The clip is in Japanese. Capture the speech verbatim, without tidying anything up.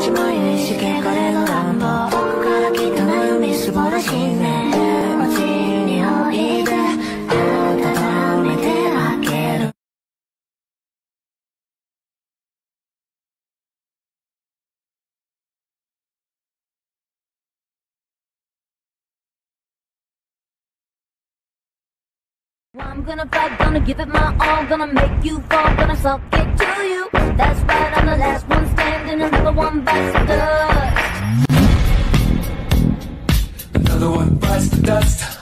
しも有意識彼の願望僕から来た悩みすぼらしいね街においで温めてあげるI'm gonna fight, gonna give it my all, gonna make you fall, gonna suck it to you. That's right, I'm the last one standing, another one bites the dust. Another one bites the dust.